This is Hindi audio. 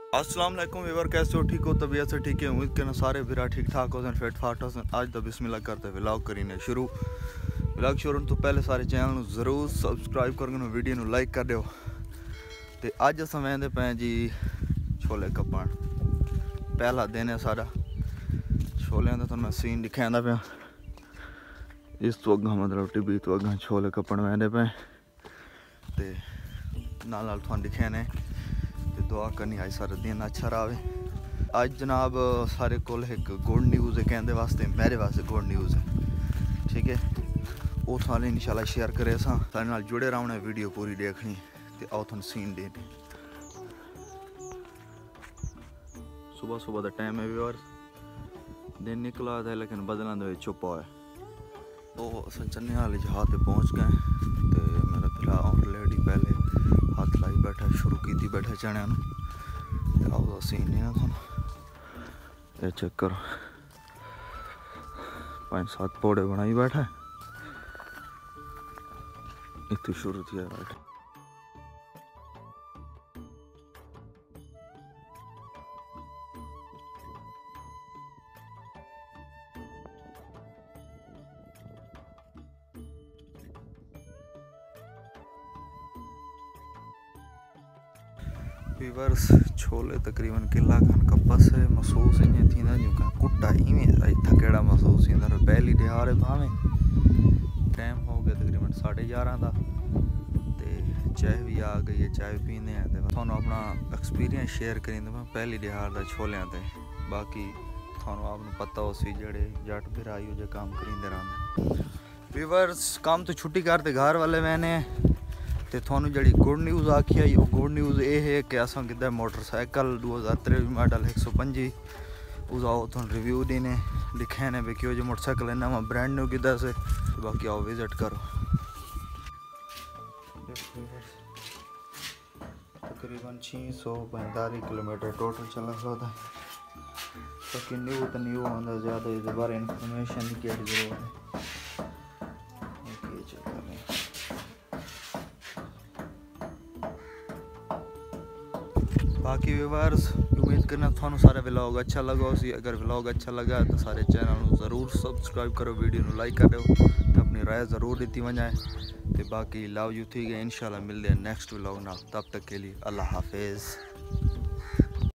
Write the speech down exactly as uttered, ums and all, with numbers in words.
अस्सलाम वालेकुम व्यूअर, कैसे हो? ठीक हो? तबीयत से ठीक है? उम्मीद करना सारे बिरा ठीक ठाक हो फिट फाट हो। आज तो बिस्मिल्लाह करते व्लॉग करीने शुरू। व्लॉग शुरू तो पहले सारे चैनल जरूर सबसक्राइब करके वीडियो को लाइक कर दो। तो अज अस वेंदे पे जी छोले कपन। पहला दिन है सारा छोलियां का। तो मैं सीन दिखांदा पाया। इस तो अगा मतलब टिब्बी तो अगा छोले कपन वेंदे पे ते नाल नाल तुहानू दिखाने ते दुआ करनी अज सारा दिन अच्छा रहे। अज जनाब सारे कोल एक गुड न्यूज़ है, कहने वास्ते मेरे वास्ते गुड न्यूज़ है, ठीक है। वो थाने इंशाल्लाह शेयर करे सारे नाल जुड़े रहना, वीडियो पूरी देखनी। तो आओ तुहानू सीन देने। सुबह सुबह का टाइम है व्यूअर्स, दिन निकला था लेकिन बदलों के छुपा है। तो अस चन्ने वाले जहाज पे पहुँच गए। तो मेरा फिर ऑलरेडी पहले हाथ लाई बैठा शुरू की बैठा चने। आओ सीन है थोड़ा ये चेक करो, पाँच सात पौड़े बनाई बैठा इतनी शुरू थी बैठा। व्यूअर्स छोले तकरीबन किला खन कपस है महसूस इन थी जो कुटा इवें थकेड़ा महसूस थींदा। पहली दिहाड़ है भावें टाइम हो गया तकरीबन साढ़े ग्यारह का। तो चाय भी आ गई है, चाय पीने हैं। तो थानू अपना एक्सपीरियंस शेयर करी पहली दिहाड़ का छोलियां ते। बाकी थानू आपने पता हो सी जेड़े जट बिराई हो जो काम करींदे रहंदे। व्यूअर्स काम तो छुट्टी करते घर वाले मैंने। तो थानू जी गुड न्यूज़ आखी है, वो गुड न्यूज़ ये है कि अस कि मोटरसाइकिल दो हज़ार त्रेवी मॉडल एक सौ पंजी उसका थोड़ा रिव्यू देने दिखे ने भी क्यों जो मोटरसाइकिल है नवा ब्रांड न्यू किदा से। बाकी आओ विजिट करो। तकरीबन छः सौ पैंतालीस किलोमीटर टोटल चला सकता है। बाकी न्यू तो न्यू होता ज़्यादा इस बारे इन्फॉर्मेशन की जरूरत है। बाकी व्यूअर्स उम्मीद करना थानू सारे व्लॉग अच्छा लगा उसी। अगर व्लॉग अच्छा लगा तो सारे चैनल ज़रूर सब्सक्राइब करो, वीडियो को लाइक करो, तो अपनी राय ज़रूर दी वजाए। तो बाकी लव यू थी गए। इंशाल्लाह मिलते हैं नेक्स्ट व्लॉग ना, तब तक के लिए अल्लाह हाफिज़।